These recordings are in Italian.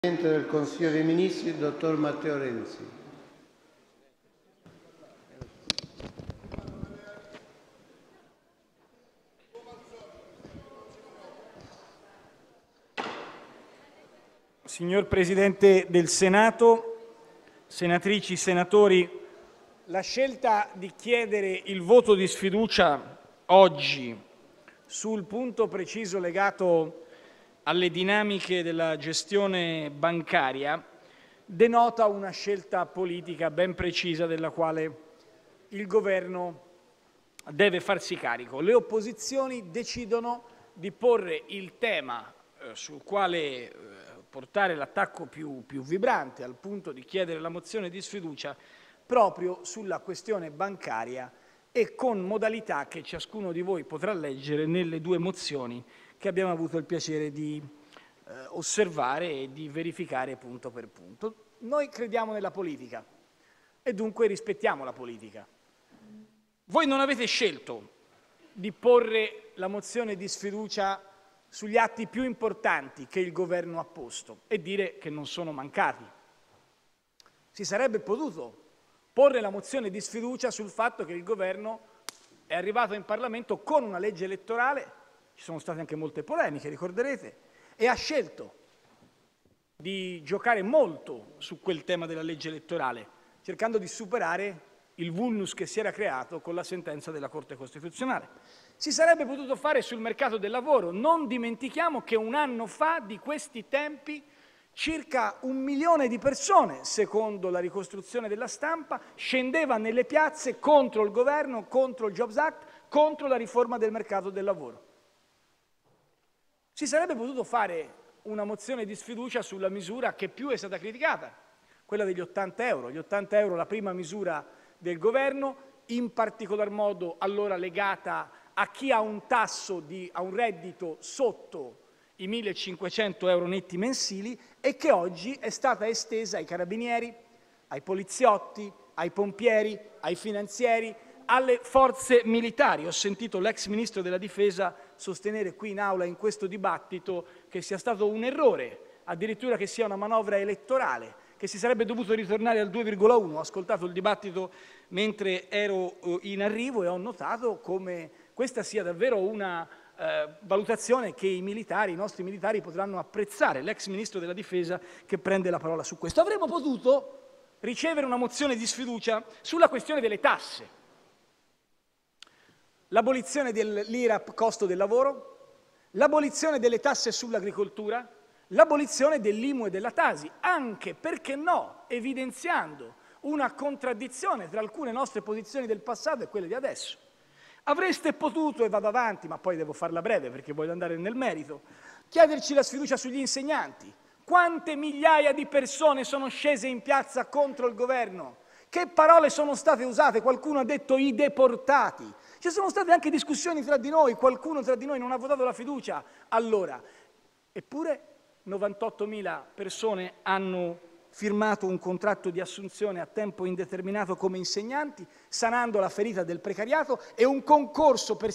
Presidente del Consiglio dei Ministri, dottor Matteo Renzi. Signor Presidente del Senato, senatrici, senatori, la scelta di chiedere il voto di sfiducia oggi sul punto preciso legato alle dinamiche della gestione bancaria denota una scelta politica ben precisa della quale il Governo deve farsi carico. Le opposizioni decidono di porre il tema sul quale portare l'attacco più vibrante, al punto di chiedere la mozione di sfiducia, proprio sulla questione bancaria e con modalità che ciascuno di voi potrà leggere nelle due mozioni che abbiamo avuto il piacere di osservare e di verificare punto per punto. Noi crediamo nella politica e dunque rispettiamo la politica. Voi non avete scelto di porre la mozione di sfiducia sugli atti più importanti che il Governo ha posto e dire che non sono mancati. Si sarebbe potuto porre la mozione di sfiducia sul fatto che il Governo è arrivato in Parlamento con una legge elettorale, ci sono state anche molte polemiche, ricorderete, e ha scelto di giocare molto su quel tema della legge elettorale, cercando di superare il vulnus che si era creato con la sentenza della Corte Costituzionale. Si sarebbe potuto fare sul mercato del lavoro. Non dimentichiamo che un anno fa, di questi tempi, circa 1 milione di persone, secondo la ricostruzione della stampa, scendeva nelle piazze contro il governo, contro il Jobs Act, contro la riforma del mercato del lavoro. Si sarebbe potuto fare una mozione di sfiducia sulla misura che più è stata criticata, quella degli 80 euro. Gli 80 euro, la prima misura del governo, in particolar modo allora legata a chi ha un tasso ha un reddito sotto i 1.500 euro netti mensili e che oggi è stata estesa ai carabinieri, ai poliziotti, ai pompieri, ai finanzieri, alle forze militari. Ho sentito l'ex Ministro della Difesa sostenere qui in aula in questo dibattito che sia stato un errore, addirittura che sia una manovra elettorale, che si sarebbe dovuto ritornare al 2,1. Ho ascoltato il dibattito mentre ero in arrivo e ho notato come questa sia davvero una valutazione che i nostri militari potranno apprezzare. L'ex Ministro della Difesa che prende la parola su questo. Avremmo potuto ricevere una mozione di sfiducia sulla questione delle tasse. L'abolizione dell'IRAP costo del lavoro, l'abolizione delle tasse sull'agricoltura, l'abolizione dell'IMU e della TASI, anche, perché no, evidenziando una contraddizione tra alcune nostre posizioni del passato e quelle di adesso. Avreste potuto, e vado avanti, ma poi devo farla breve perché voglio andare nel merito, chiederci la sfiducia sugli insegnanti. Quante migliaia di persone sono scese in piazza contro il governo? Che parole sono state usate? Qualcuno ha detto i deportati. Ci sono state anche discussioni tra di noi, qualcuno tra di noi non ha votato la fiducia. Allora, eppure 98.000 persone hanno firmato un contratto di assunzione a tempo indeterminato come insegnanti, sanando la ferita del precariato, e un concorso per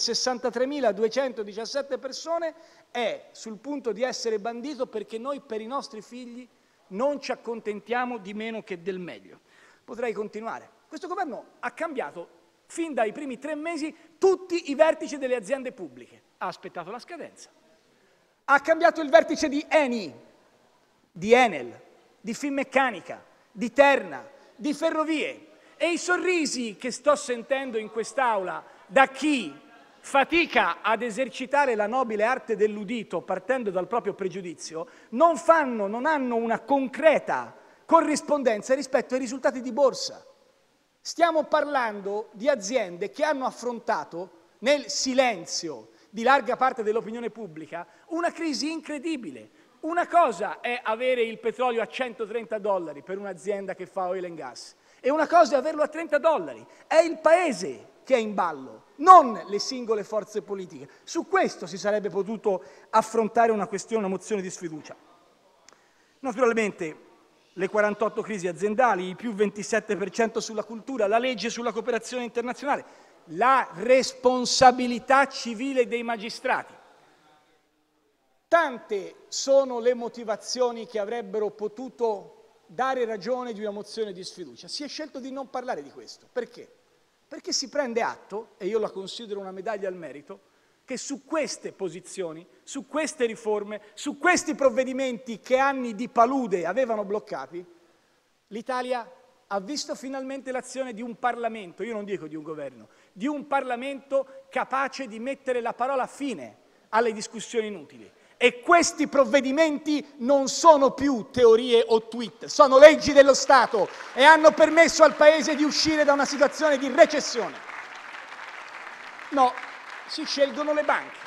63.217 persone è sul punto di essere bandito perché noi per i nostri figli non ci accontentiamo di meno che del meglio. Potrei continuare. Questo governo ha cambiato fin dai primi 3 mesi tutti i vertici delle aziende pubbliche. Ha aspettato la scadenza. Ha cambiato il vertice di Eni, di Enel, di Finmeccanica, di Terna, di Ferrovie. E i sorrisi che sto sentendo in quest'Aula da chi fatica ad esercitare la nobile arte dell'udito partendo dal proprio pregiudizio non hanno una concreta corrispondenza rispetto ai risultati di borsa. Stiamo parlando di aziende che hanno affrontato nel silenzio di larga parte dell'opinione pubblica una crisi incredibile. Una cosa è avere il petrolio a $130 per un'azienda che fa oil and gas e una cosa è averlo a $30. È il Paese che è in ballo, non le singole forze politiche. Su questo si sarebbe potuto affrontare una mozione di sfiducia. Naturalmente le 48 crisi aziendali, il più 27% sulla cultura, la legge sulla cooperazione internazionale, la responsabilità civile dei magistrati. Tante sono le motivazioni che avrebbero potuto dare ragione di una mozione di sfiducia. Si è scelto di non parlare di questo. Perché? Perché si prende atto, e io la considero una medaglia al merito, che su queste posizioni, su queste riforme, su questi provvedimenti che anni di palude avevano bloccati, l'Italia ha visto finalmente l'azione di un Parlamento, io non dico di un governo, di un Parlamento capace di mettere la parola fine alle discussioni inutili. E questi provvedimenti non sono più teorie o tweet, sono leggi dello Stato e hanno permesso al Paese di uscire da una situazione di recessione. No, si scelgono le banche.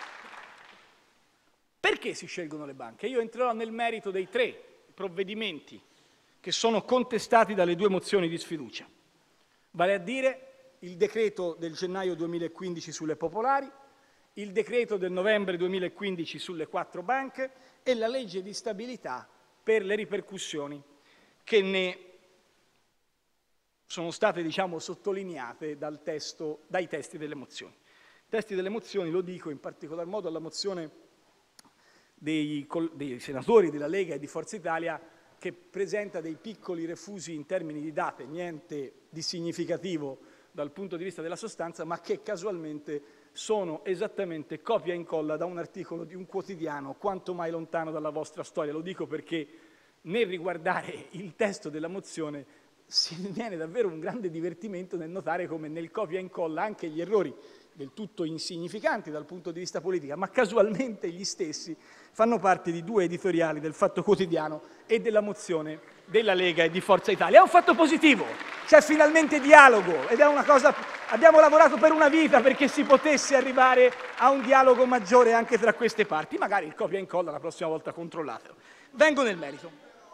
Perché si scelgono le banche? Io entrerò nel merito dei 3 provvedimenti che sono contestati dalle 2 mozioni di sfiducia, vale a dire il decreto del gennaio 2015 sulle popolari, il decreto del novembre 2015 sulle 4 banche e la legge di stabilità per le ripercussioni che ne sono state, diciamo, sottolineate dai testi delle mozioni. I testi delle mozioni, lo dico in particolar modo alla mozione dei senatori della Lega e di Forza Italia, che presenta dei piccoli refusi in termini di date, niente di significativo dal punto di vista della sostanza, ma che casualmente sono esattamente copia e incolla da un articolo di un quotidiano quanto mai lontano dalla vostra storia. Lo dico perché nel riguardare il testo della mozione si viene davvero un grande divertimento nel notare come nel copia e incolla anche gli errori del tutto insignificanti dal punto di vista politico, ma casualmente gli stessi fanno parte di 2 editoriali del Fatto Quotidiano e della mozione della Lega e di Forza Italia. È un fatto positivo, c'è finalmente dialogo ed è una cosa. Abbiamo lavorato per una vita perché si potesse arrivare a un dialogo maggiore anche tra queste parti. Magari il copia e incolla la prossima volta controllatelo. Vengo nel merito.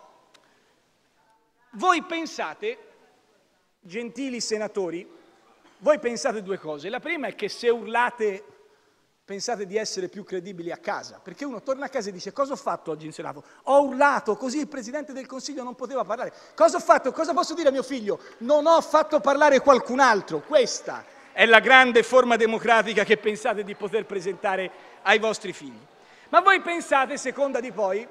Voi pensate, gentili senatori, voi pensate 2 cose. La prima è che se urlate pensate di essere più credibili a casa, perché uno torna a casa e dice: cosa ho fatto oggi in Senato? Ho urlato, così il Presidente del Consiglio non poteva parlare. Cosa ho fatto? Cosa posso dire a mio figlio? Non ho fatto parlare qualcun altro. Questa è la grande forma democratica che pensate di poter presentare ai vostri figli. Ma voi pensate, seconda di poi,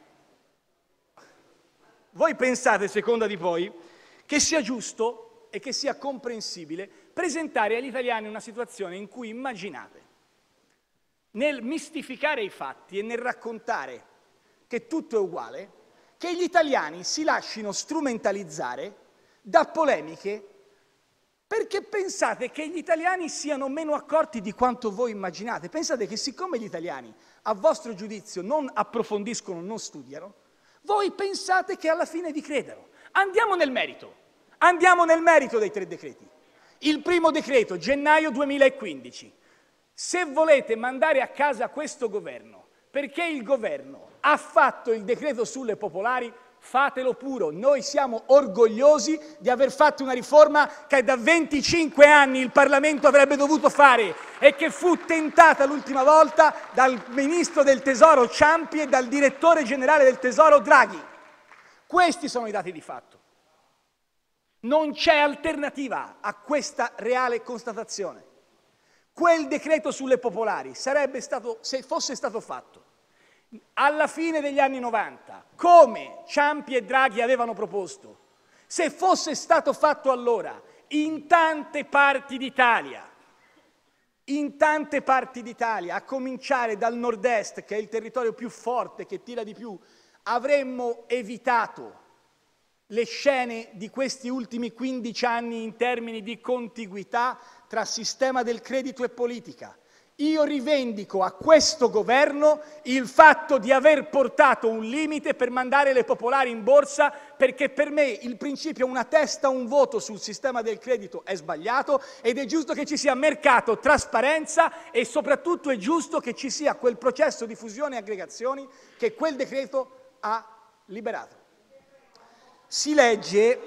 che sia giusto e che sia comprensibile presentare agli italiani una situazione in cui immaginate, nel mistificare i fatti e nel raccontare che tutto è uguale, che gli italiani si lascino strumentalizzare da polemiche perché pensate che gli italiani siano meno accorti di quanto voi immaginate. Pensate che siccome gli italiani, a vostro giudizio, non approfondiscono, non studiano, voi pensate che alla fine vi credano. Andiamo nel merito dei 3 decreti. Il primo decreto, gennaio 2015. Se volete mandare a casa questo governo, perché il governo ha fatto il decreto sulle popolari, fatelo pure. Noi siamo orgogliosi di aver fatto una riforma che da 25 anni il Parlamento avrebbe dovuto fare e che fu tentata l'ultima volta dal Ministro del Tesoro Ciampi e dal Direttore Generale del Tesoro Draghi. Questi sono i dati di fatto. Non c'è alternativa a questa reale constatazione. Quel decreto sulle popolari sarebbe stato, se fosse stato fatto alla fine degli anni 90, come Ciampi e Draghi avevano proposto, se fosse stato fatto allora in tante parti d'Italia, a cominciare dal nord-est, che è il territorio più forte, che tira di più, avremmo evitato le scene di questi ultimi 15 anni in termini di contiguità tra sistema del credito e politica. Io rivendico a questo governo il fatto di aver portato un limite per mandare le popolari in borsa, perché per me il principio una testa, un voto sul sistema del credito è sbagliato ed è giusto che ci sia mercato, trasparenza e soprattutto è giusto che ci sia quel processo di fusione e aggregazioni che quel decreto ha liberato. Si legge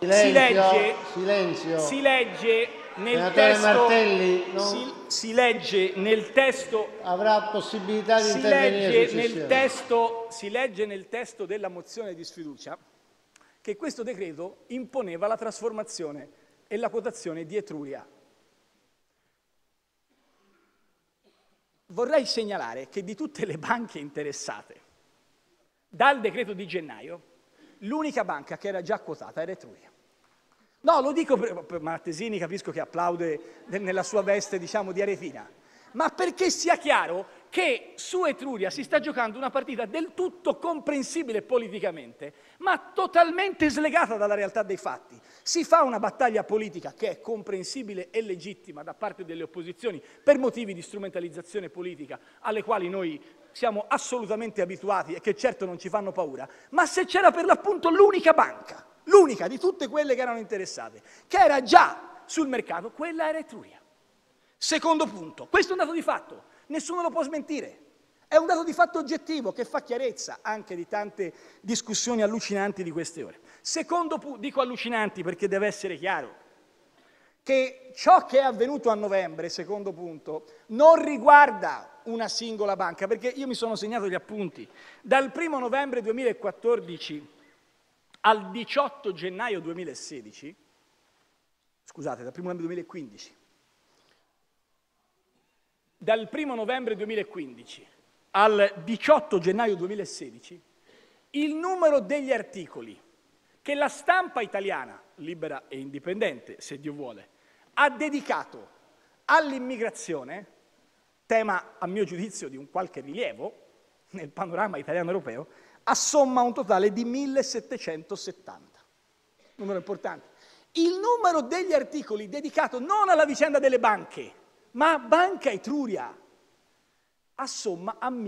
nel testo, Martelli, si legge nel testo, avrà possibilità di intervenire si legge nel testo della mozione di sfiducia che questo decreto imponeva la trasformazione e la quotazione di Etruria. vorrei segnalare che di tutte le banche interessate dal decreto di gennaio, l'unica banca che era già quotata era Etruria. No, lo dico per Mattesini, capisco che applaude nella sua veste, diciamo, di aretina, ma perché sia chiaro che su Etruria si sta giocando una partita del tutto comprensibile politicamente, ma totalmente slegata dalla realtà dei fatti. Si fa una battaglia politica che è comprensibile e legittima da parte delle opposizioni per motivi di strumentalizzazione politica alle quali noi siamo assolutamente abituati e che certo non ci fanno paura, ma se c'era per l'appunto l'unica banca, l'unica di tutte quelle che erano interessate, che era già sul mercato, quella era Etruria. Secondo punto, questo è un dato di fatto, nessuno lo può smentire, è un dato di fatto oggettivo che fa chiarezza anche di tante discussioni allucinanti di queste ore. Secondo punto, dico allucinanti perché deve essere chiaro che ciò che è avvenuto a novembre, secondo punto, non riguarda una singola banca, perché io mi sono segnato gli appunti. Dal 1 novembre 2014 al 18 gennaio 2016, scusate, dal 1 novembre 2015, dal 1 novembre 2015 al 18 gennaio 2016, il numero degli articoli che la stampa italiana, libera e indipendente, se Dio vuole, ha dedicato all'immigrazione, tema a mio giudizio di un qualche rilievo nel panorama italiano-europeo, assomma un totale di 1770. Numero importante. Il numero degli articoli dedicato non alla vicenda delle banche, ma a Banca Etruria, assomma a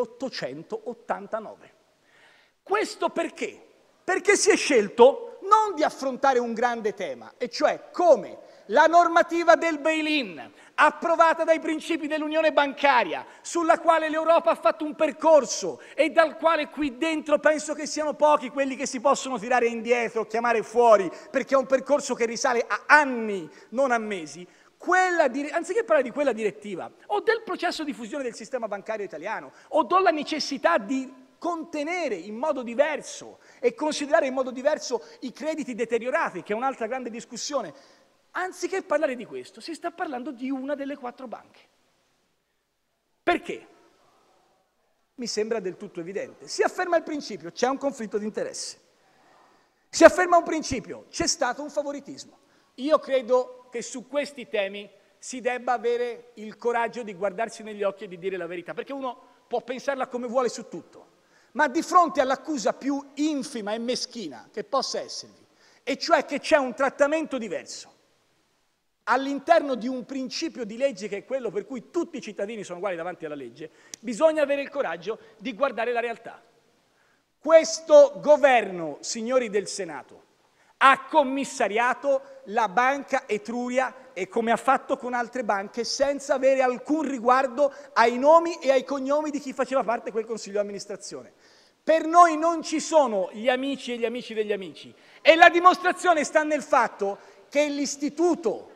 1889. Questo perché? Perché si è scelto non di affrontare un grande tema, e cioè come la normativa del bail-in, approvata dai principi dell'Unione bancaria, sulla quale l'Europa ha fatto un percorso e dal quale qui dentro penso che siano pochi quelli che si possono tirare indietro, chiamare fuori, perché è un percorso che risale a anni, non a mesi. Anziché parlare di quella direttiva o del processo di fusione del sistema bancario italiano o della necessità di contenere in modo diverso e considerare in modo diverso i crediti deteriorati, che è un'altra grande discussione, anziché parlare di questo, si sta parlando di una delle 4 banche. Perché? Mi sembra del tutto evidente. Si afferma il principio, c'è un conflitto di interesse. Si afferma un principio, c'è stato un favoritismo. Io credo che su questi temi si debba avere il coraggio di guardarsi negli occhi e di dire la verità, perché uno può pensarla come vuole su tutto, ma di fronte all'accusa più infima e meschina che possa esservi, e cioè che c'è un trattamento diverso all'interno di un principio di legge che è quello per cui tutti i cittadini sono uguali davanti alla legge, bisogna avere il coraggio di guardare la realtà. Questo governo, signori del Senato, ha commissariato la Banca Etruria e come ha fatto con altre banche senza avere alcun riguardo ai nomi e ai cognomi di chi faceva parte di quel consiglio di amministrazione. Per noi non ci sono gli amici e gli amici degli amici e la dimostrazione sta nel fatto che l'istituto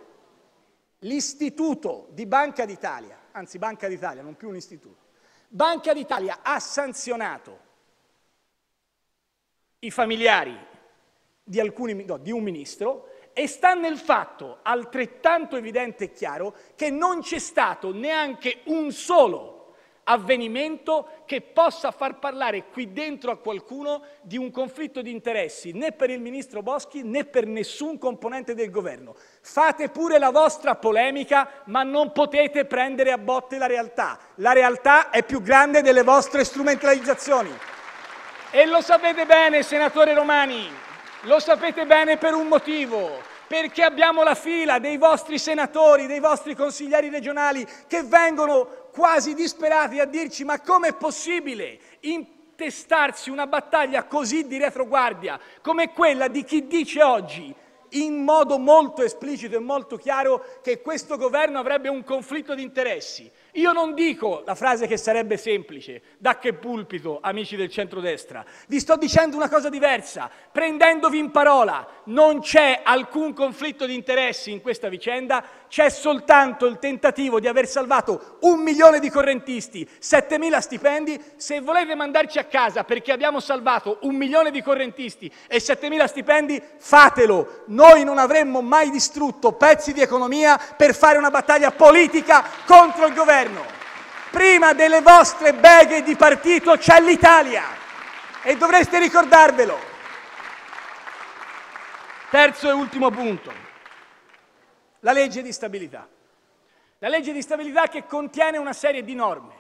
di Banca d'Italia, anzi Banca d'Italia, non più un istituto, Banca d'Italia ha sanzionato i familiari di un ministro e sta nel fatto altrettanto evidente e chiaro che non c'è stato neanche un solo avvenimento che possa far parlare qui dentro a qualcuno di un conflitto di interessi, né per il ministro Boschi né per nessun componente del governo. Fate pure la vostra polemica, ma non potete prendere a botte la realtà. La realtà è più grande delle vostre strumentalizzazioni. E lo sapete bene, senatore Romani, lo sapete bene per un motivo, perché abbiamo la fila dei vostri senatori, dei vostri consiglieri regionali che vengono quasi disperati a dirci ma com'è possibile intestarsi una battaglia così di retroguardia come quella di chi dice oggi in modo molto esplicito e molto chiaro che questo governo avrebbe un conflitto di interessi. Io non dico la frase che sarebbe semplice, da che pulpito, amici del centrodestra, vi sto dicendo una cosa diversa, prendendovi in parola, non c'è alcun conflitto di interessi in questa vicenda, c'è soltanto il tentativo di aver salvato 1 milione di correntisti, 7.000 stipendi, se volete mandarci a casa perché abbiamo salvato 1 milione di correntisti e 7.000 stipendi, fatelo, noi non avremmo mai distrutto pezzi di economia per fare una battaglia politica contro il governo. Prima delle vostre beghe di partito c'è l'Italia e dovreste ricordarvelo. Terzo e ultimo punto, la legge di stabilità. La legge di stabilità che contiene una serie di norme.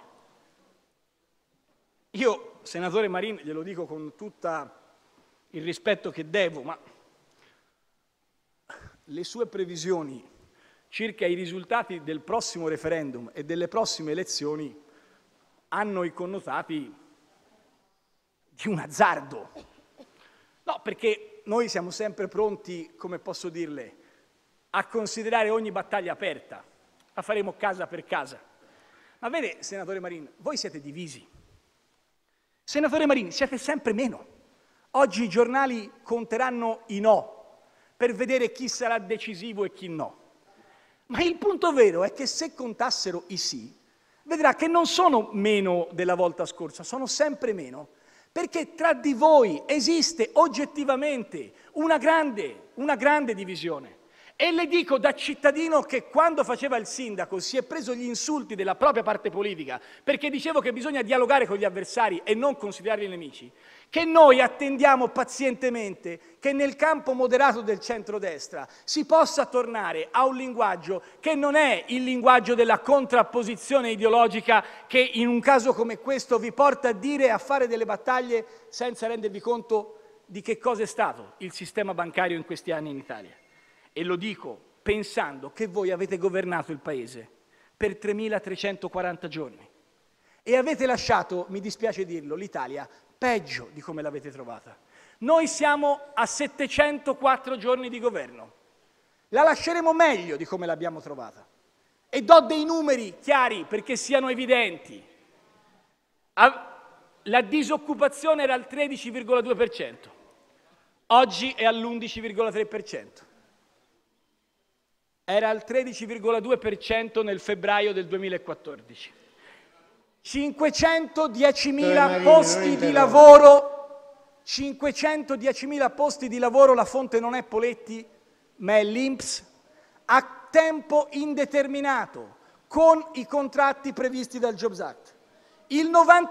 Io, senatore Marin, glielo dico con tutto il rispetto che devo, ma le sue previsioni circa i risultati del prossimo referendum e delle prossime elezioni hanno i connotati di un azzardo. No, perché noi siamo sempre pronti, come posso dirle, a considerare ogni battaglia aperta, la faremo casa per casa. Ma vede, senatore Marin, voi siete divisi. Senatore Marin, siete sempre meno. Oggi i giornali conteranno i no per vedere chi sarà decisivo e chi no. Ma il punto vero è che se contassero i sì, vedrà che non sono meno della volta scorsa, sono sempre meno, perché tra di voi esiste oggettivamente una grande divisione. E le dico da cittadino che quando faceva il sindaco si è preso gli insulti della propria parte politica perché dicevo che bisogna dialogare con gli avversari e non considerarli nemici, che noi attendiamo pazientemente che nel campo moderato del centrodestra si possa tornare a un linguaggio che non è il linguaggio della contrapposizione ideologica che in un caso come questo vi porta a dire e a fare delle battaglie senza rendervi conto di che cosa è stato il sistema bancario in questi anni in Italia. E lo dico pensando che voi avete governato il Paese per 3.340 giorni e avete lasciato, mi dispiace dirlo, l'Italia peggio di come l'avete trovata. Noi siamo a 704 giorni di governo, la lasceremo meglio di come l'abbiamo trovata. E do dei numeri chiari perché siano evidenti. La disoccupazione era al 13,2%, oggi è all'11,3%. Era al 13,2% nel febbraio del 2014. 510.000 posti di lavoro, 510.000 posti di lavoro, la fonte non è Poletti, ma è l'INPS, a tempo indeterminato, con i contratti previsti dal Jobs Act. Il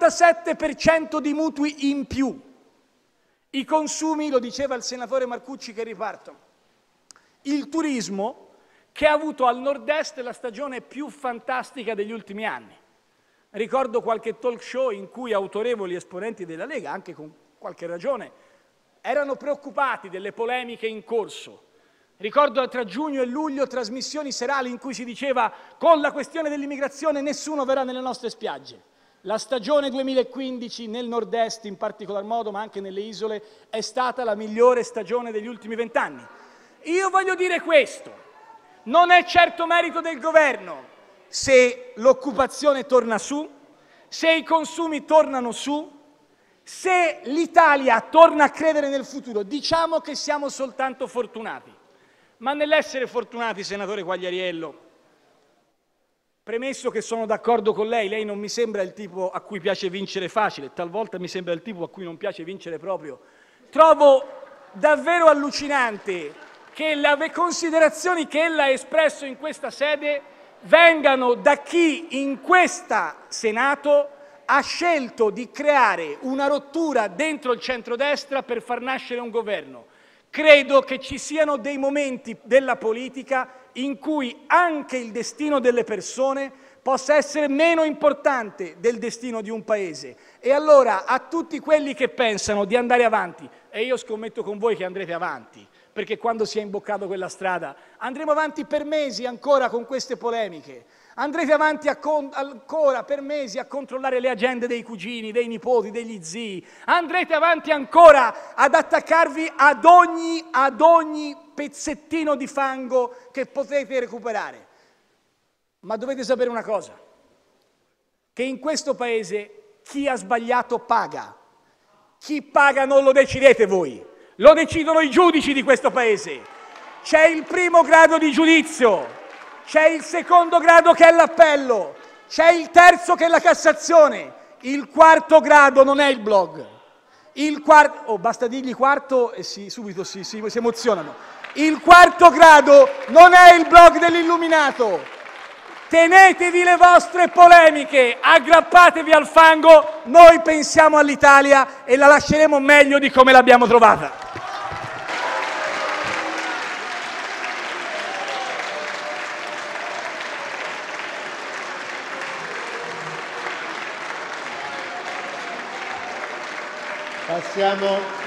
97% di mutui in più. I consumi, lo diceva il senatore Marcucci, che ripartono. Il turismo, che ha avuto al nord-est la stagione più fantastica degli ultimi anni. Ricordo qualche talk show in cui autorevoli esponenti della Lega, anche con qualche ragione, erano preoccupati delle polemiche in corso. Ricordo tra giugno e luglio trasmissioni serali in cui si diceva con la questione dell'immigrazione nessuno verrà nelle nostre spiagge. La stagione 2015 nel nord-est in particolar modo, ma anche nelle isole, è stata la migliore stagione degli ultimi 20 anni. Io voglio dire questo. Non è certo merito del governo se l'occupazione torna su, se i consumi tornano su, se l'Italia torna a credere nel futuro. Diciamo che siamo soltanto fortunati. Ma nell'essere fortunati, senatore Quagliariello, premesso che sono d'accordo con lei non mi sembra il tipo a cui piace vincere facile, talvolta mi sembra il tipo a cui non piace vincere proprio, trovo davvero allucinante che le considerazioni che ella ha espresso in questa sede vengano da chi in questo Senato ha scelto di creare una rottura dentro il centrodestra per far nascere un governo. Credo che ci siano dei momenti della politica in cui anche il destino delle persone possa essere meno importante del destino di un paese. E allora a tutti quelli che pensano di andare avanti, e io scommetto con voi che andrete avanti, perché quando si è imboccato quella strada andremo avanti per mesi ancora con queste polemiche, andrete avanti ancora per mesi a controllare le agende dei cugini, dei nipoti, degli zii, andrete avanti ancora ad attaccarvi ad ogni pezzettino di fango che potete recuperare. Ma dovete sapere una cosa, che in questo Paese chi ha sbagliato paga. Chi paga non lo decidete voi, lo decidono i giudici di questo Paese. C'è il primo grado di giudizio, c'è il secondo grado che è l'appello, c'è il terzo che è la Cassazione, il quarto grado non è il blog. Basta dirgli quarto e subito si emozionano. Il quarto grado non è il blog dell'Illuminato. Tenetevi le vostre polemiche, aggrappatevi al fango, noi pensiamo all'Italia e la lasceremo meglio di come l'abbiamo trovata. Passiamo